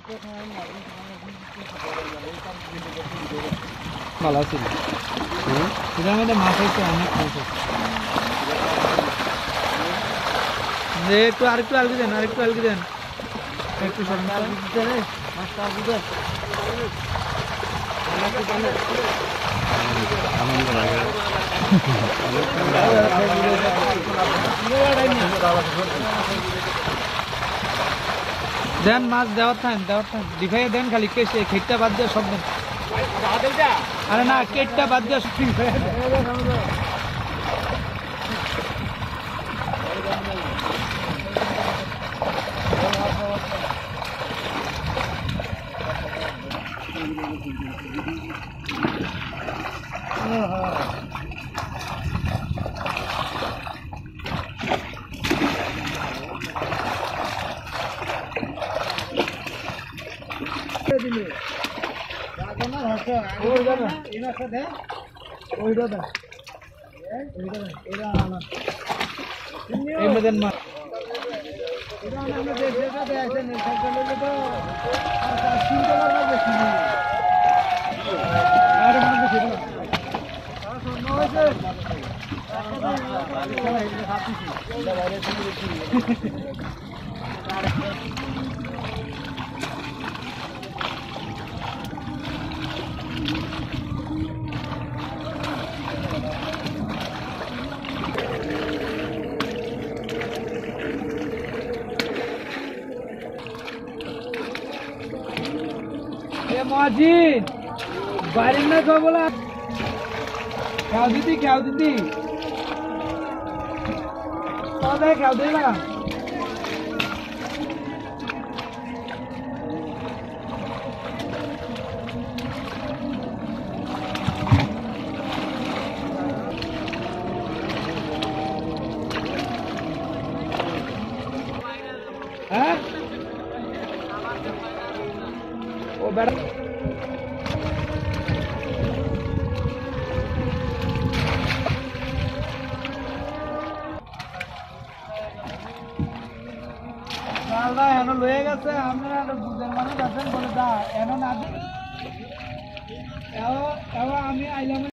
ভালো ছিল এটার মধ্যে মাছ হচ্ছে অনেক মাছ একটু আরেকটু আলগি দেন একটু দেন মাছ দেওয়ার টাইম দিখাই দেন খালি খেটটা বাদ দিয়ে সব দেন আরে না কেটটা বাদ দিয়ে সব মজিদ বাইরে না তো বলা খাও দিদি খাও দে লাগা হ্যাঁ ও বেড়া এনো লয়ে গেছে আমরা বুঝের মানুষ আছেন বলে দা এনো না আমি আইলাম